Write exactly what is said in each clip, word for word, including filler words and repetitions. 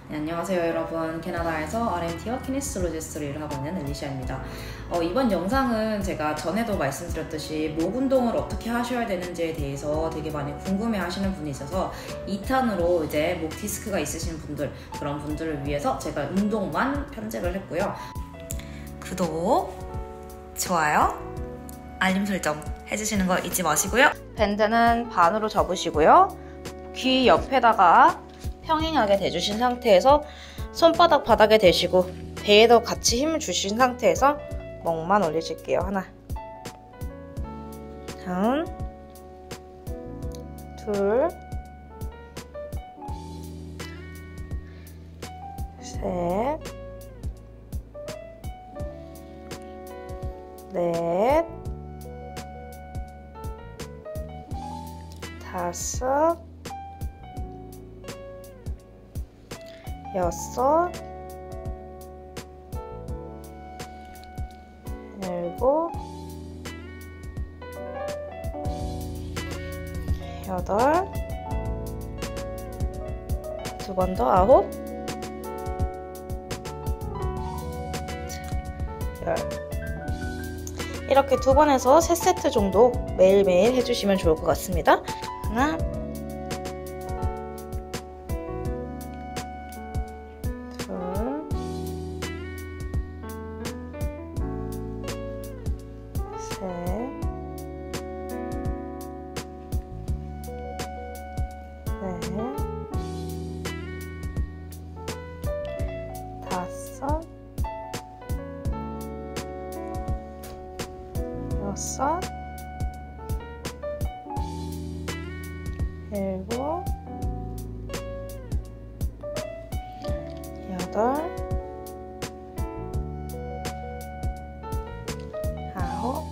네, 안녕하세요 여러분. 캐나다에서 알엠티와 키네시올로지스트로 일을 하고 있는 엘리샤입니다. 어, 이번 영상은 제가 전에도 말씀드렸듯이 목 운동을 어떻게 하셔야 되는지에 대해서 되게 많이 궁금해 하시는 분이 있어서 이 탄으로 이제 목 디스크가 있으신 분들, 그런 분들을 위해서 제가 운동만 편집을 했고요. 구독, 좋아요, 알림 설정 해주시는 거 잊지 마시고요. 밴드는 반으로 접으시고요. 귀 옆에다가 평행하게 대주신 상태에서 손바닥 바닥에 대시고 배에도 같이 힘을 주신 상태에서 목만 올리실게요. 하나, 다음, 둘, 셋, 넷, 다섯, 여섯, 일곱, 여덟, 두 번 더 아홉, 열. 이렇게 두 번에서 세 세트 정도 매일매일 해주시면 좋을 것 같습니다. 하나, 다섯, 여섯, 일곱, 여덟, 아홉,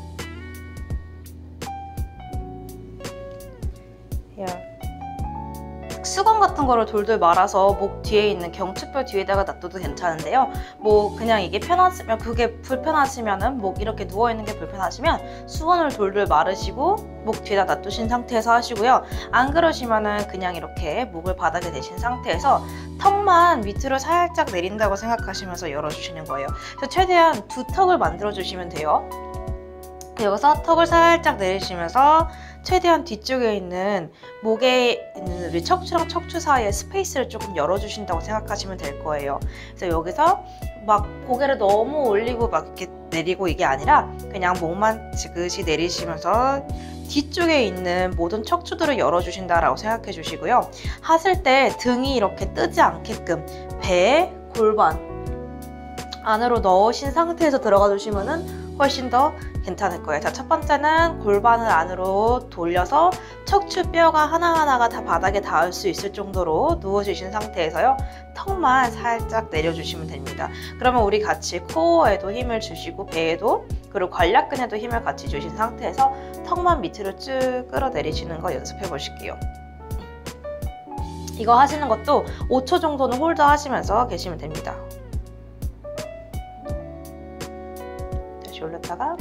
열. 수건 같은 거를 돌돌 말아서 목 뒤에 있는 경추뼈 뒤에다가 놔둬도 괜찮은데요. 뭐 그냥 이게 편하시면, 그게 불편하시면은 목 이렇게 누워있는 게 불편하시면 수건을 돌돌 마르시고 목 뒤에다 놔두신 상태에서 하시고요. 안 그러시면은 그냥 이렇게 목을 바닥에 대신 상태에서 턱만 밑으로 살짝 내린다고 생각하시면서 열어주시는 거예요. 그래서 최대한 두 턱을 만들어 주시면 돼요. 여기서 턱을 살짝 내리시면서 최대한 뒤쪽에 있는 목에 있는 우리 척추랑 척추 사이에 스페이스를 조금 열어주신다고 생각하시면 될 거예요. 그래서 여기서 막 고개를 너무 올리고 막 이렇게 내리고 이게 아니라 그냥 목만 지그시 내리시면서 뒤쪽에 있는 모든 척추들을 열어주신다라고 생각해 주시고요. 하실 때 등이 이렇게 뜨지 않게끔 배, 골반 안으로 넣으신 상태에서 들어가 주시면은 훨씬 더 괜찮을 거예요. 자, 첫 번째는 골반을 안으로 돌려서 척추뼈가 하나하나가 다 바닥에 닿을 수 있을 정도로 누워주신 상태에서요. 턱만 살짝 내려주시면 됩니다. 그러면 우리 같이 코어에도 힘을 주시고 배에도 그리고 관략근에도 힘을 같이 주신 상태에서 턱만 밑으로 쭉 끌어내리시는 거 연습해 보실게요. 이거 하시는 것도 오 초 정도는 홀드 하시면서 계시면 됩니다. 다시 올렸다가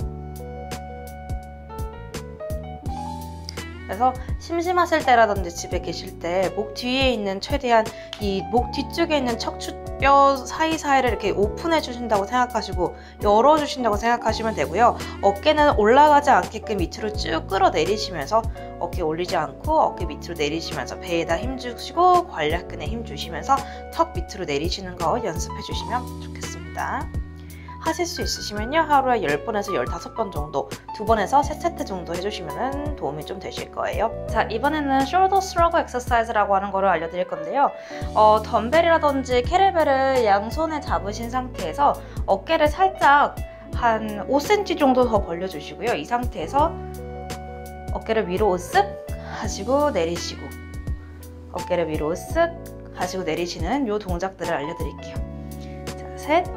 그래서 심심하실 때라든지 집에 계실 때 목 뒤에 있는 최대한 이 목 뒤쪽에 있는 척추뼈 사이사이를 이렇게 오픈해 주신다고 생각하시고 열어 주신다고 생각하시면 되고요. 어깨는 올라가지 않게끔 밑으로 쭉 끌어내리시면서 어깨 올리지 않고 어깨 밑으로 내리시면서 배에다 힘 주시고 관략근에 힘 주시면서 턱 밑으로 내리시는 거 연습해 주시면 좋겠습니다. 하실 수 있으시면요. 하루에 열 번에서 열다섯 번 정도, 두 번에서 세 세트 정도 해주시면 도움이 좀 되실 거예요. 자, 이번에는 shoulder shrug exercise라고 하는 거를 알려드릴 건데요. 어, 덤벨이라든지 캐러벨을 양손에 잡으신 상태에서 어깨를 살짝 한 오 센티미터 정도 더 벌려주시고요. 이 상태에서 어깨를 위로 쓱 하시고 내리시고 어깨를 위로 쓱 하시고 내리시는 이 동작들을 알려드릴게요. 자, 셋,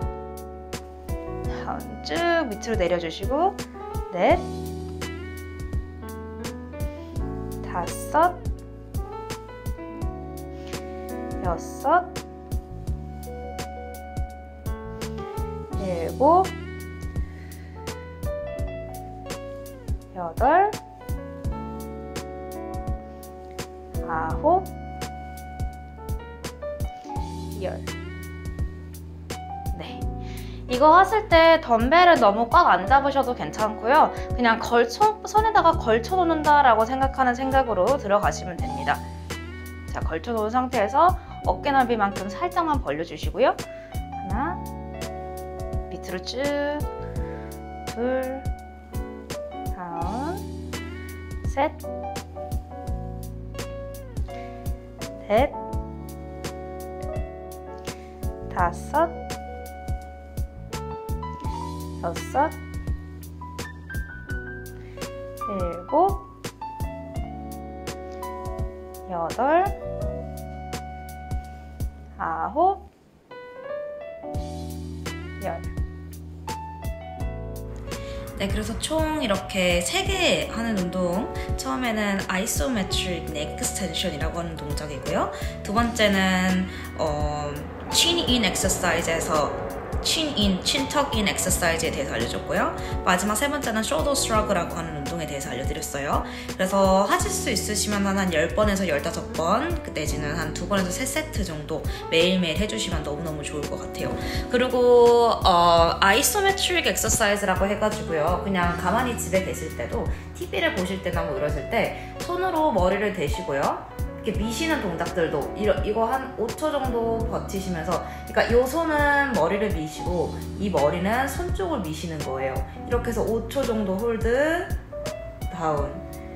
쭉 밑으로 내려주시고 넷, 다섯, 여섯, 일곱, 여덟, 아홉, 열. 네. 이거 하실 때 덤벨을 너무 꽉 안 잡으셔도 괜찮고요. 그냥 걸쳐, 손에다가 걸쳐 놓는다라고 생각하는 생각으로 들어가시면 됩니다. 자, 걸쳐 놓은 상태에서 어깨 넓이만큼 살짝만 벌려주시고요. 하나, 밑으로 쭉, 둘, 다운, 셋, 넷, 다섯, 여섯, 일곱, 여덟, 아홉, 열. 네, 그래서 총 이렇게 세 개 하는 운동, 처음에는 아이소메트릭 넥 익스텐션이라고 하는 동작이고요. 두 번째는 어, chin-in exercise에서 chin-in, chin-tuck-in exercise에 대해서 알려줬고요. 마지막 세 번째는 shoulder shrug라고 하는 운동에 대해서 알려드렸어요. 그래서 하실 수 있으시면 한 열 번에서 열다섯 번, 내지는 한 두 번에서 세 세트 정도 매일매일 해주시면 너무너무 좋을 것 같아요. 그리고 어, 아이소메트릭 엑서사이즈라고 해가지고요. 그냥 가만히 집에 계실 때도 티비를 보실 때나 뭐 이러실 때 손으로 머리를 대시고요. 이렇게 미시는 동작들도 이러, 이거 한 오 초 정도 버티시면서, 그러니까 이 손은 머리를 미시고 이 머리는 손 쪽을 미시는 거예요. 이렇게 해서 오 초 정도 홀드, 다운,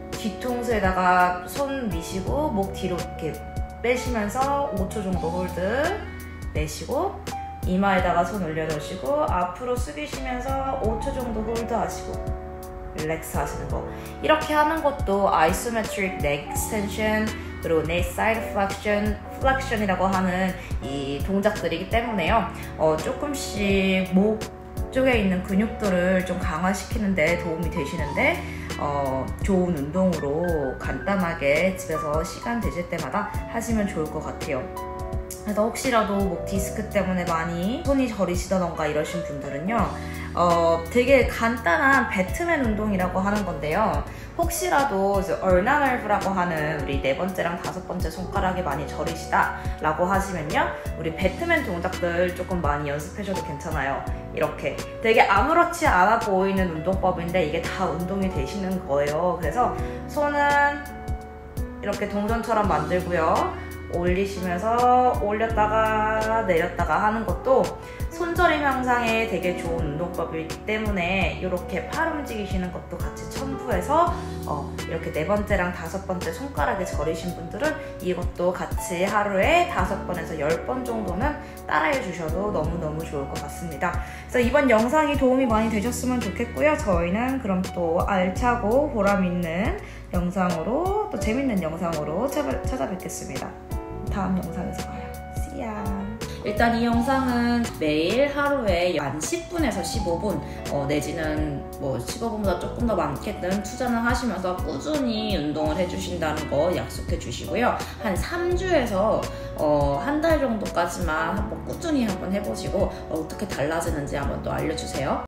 뒤통수에다가 손 미시고 목 뒤로 이렇게 빼시면서 오 초 정도 홀드, 내쉬고 이마에다가 손 올려놓으시고 앞으로 숙이시면서 오 초 정도 홀드 하시고 릴렉스 하시는 거. 이렇게 하는 것도 아이소메트릭 넥 익스텐션, 그리고 넥 사이드 플렉션, 플렉션이라고 하는 이 동작들이기 때문에요. 어, 조금씩 목 쪽에 있는 근육들을 좀 강화시키는 데 도움이 되시는데 어, 좋은 운동으로 간단하게 집에서 시간 되실 때마다 하시면 좋을 것 같아요. 그래서 혹시라도 목 디스크 때문에 많이 손이 저리시다던가 이러신 분들은요, 어, 되게 간단한 배트맨 운동이라고 하는 건데요. 혹시라도 얼나널브라고 하는 우리 네 번째랑 다섯 번째 손가락이 많이 저리시다 라고 하시면요, 우리 배트맨 동작들 조금 많이 연습하셔도 괜찮아요. 이렇게 되게 아무렇지 않아 보이는 운동법인데 이게 다 운동이 되시는 거예요. 그래서 손은 이렇게 동전처럼 만들고요, 올리시면서 올렸다가 내렸다가 하는 것도 손저림 향상에 되게 좋은 운동법이기 때문에 이렇게 팔 움직이시는 것도 같이 첨부해서 어, 이렇게 네 번째랑 다섯 번째 손가락에 저리신 분들은 이것도 같이 하루에 다섯 번에서 열 번 정도는 따라해 주셔도 너무너무 좋을 것 같습니다. 그래서 이번 영상이 도움이 많이 되셨으면 좋겠고요. 저희는 그럼 또 알차고 보람있는 영상으로, 또 재밌는 영상으로 찾아뵙겠습니다. 다음 영상에서 봐요. See ya. 일단 이 영상은 매일 하루에 한 십 분에서 십오 분 어, 내지는 뭐 십오 분보다 조금 더 많게든 투자는 하시면서 꾸준히 운동을 해주신다는 거 약속해 주시고요. 한 삼 주에서 어, 한 달 정도까지만 한번 꾸준히 한번 해보시고 어, 어떻게 달라지는지 한번 또 알려주세요.